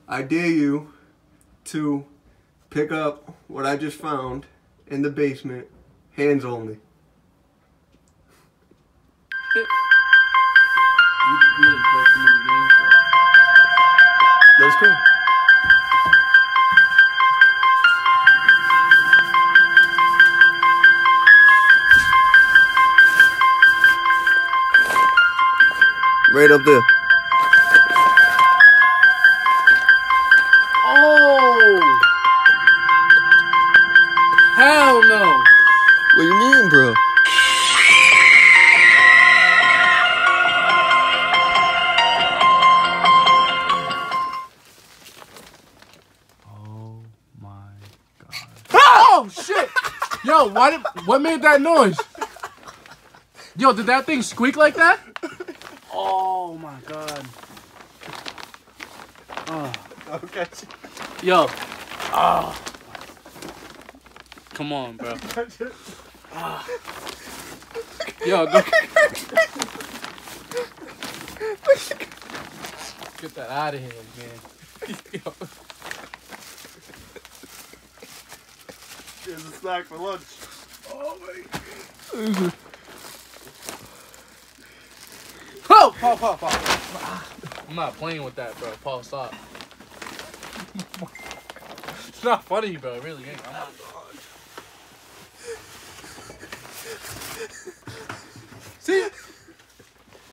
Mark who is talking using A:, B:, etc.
A: I dare you to pick up what I just found in the basement, hands only.
B: You really play too many games, bro.
A: Let's go. Right up there.
B: Oh! Hell no!
A: What do you mean, bro?
B: Oh my god. Oh shit! Yo, what made that noise? Yo, did that thing squeak like that? Oh my god. Oh.
A: Okay.
B: Yo. Oh. Come on, bro. Oh. Yo, go. Get that out of here, man. Yo.
A: Here's a snack for lunch.
B: Oh my. Oh, Paul. I'm not playing with that, bro. Paul, stop. It's not funny, bro. It really ain't. I'm not. See?